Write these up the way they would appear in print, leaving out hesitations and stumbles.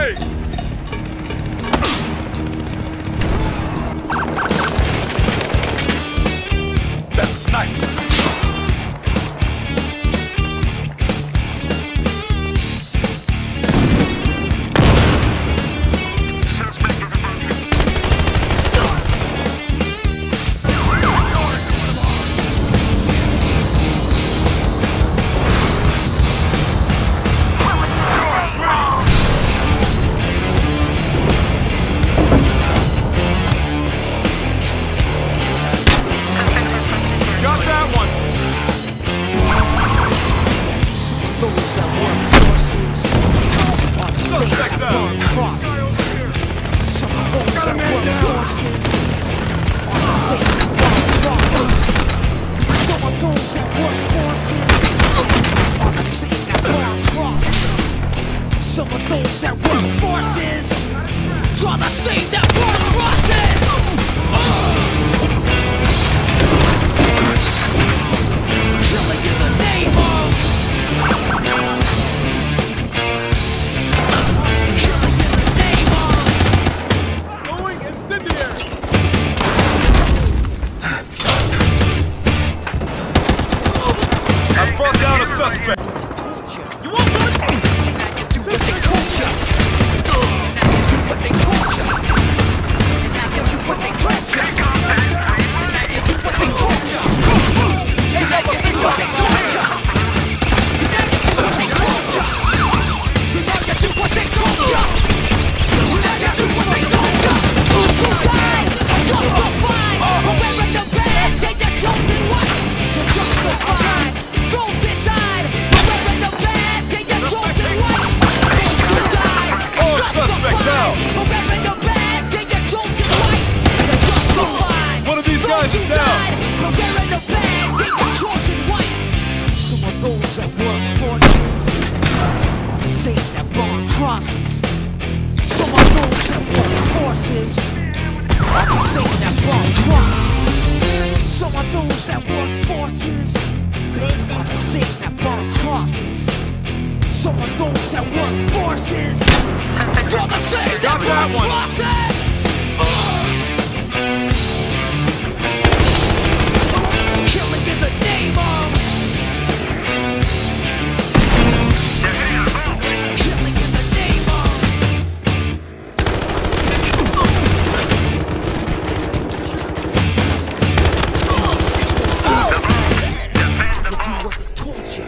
Some of those that work forces draw the same that burn crosses. Killing in the name of. Killing in the name of. Going incendiary. I brought down a suspect. You want one? What they told ya. What they told ya. What they told ya. What they told ya. What they told ya. What they told ya. What they told ya. What they told ya. To die, justified. We're wearing the badge, and you're chosen one. You're justified. Those that died. We're wearing the badge, and you're chosen one. One of these guys is down. Some of those that work forces are the same that burn crosses. Some of those that work forces are the same that burn crosses. Some of those that work forces are the same that burn crosses. Some of those that work forces are the same that burn crosses. Killing in the name of. Killing in the name of. Do what they told you.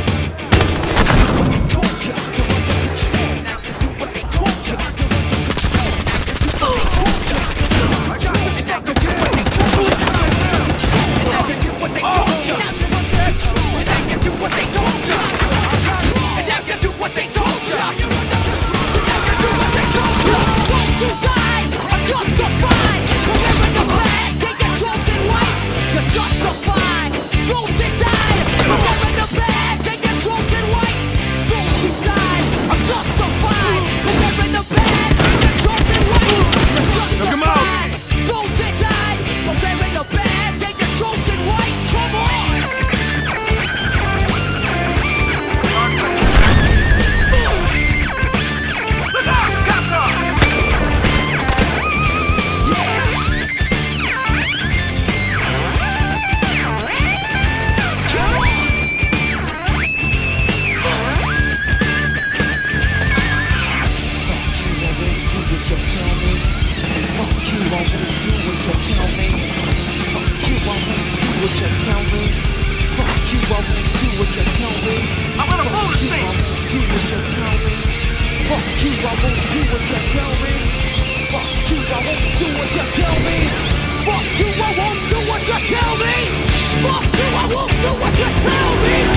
Told you. You're under control. Now you do what they told you. You're under control. Now you do what they told you. You're under control. And now you do what they told you. And now you do what they told you. And now you do what they told you. And now you do what they told you. And now you do what they told you. Won't you die or justified? We're wearing the badge, they get chosen white. You're justified. Those that died. We're wearing the badge, they get chosen white. Those who died are justified. We're wearing the badge, they get chosen white. You're justified. Those that died. We're wearing the badge, they get chosen white. Come on. I'm gonna blow this thing. Do what you tell me. Fuck you, I won't do what you tell me. Fuck you, I won't do what you tell me. Fuck you, I won't do what you tell me. Fuck you, I won't do what you tell me.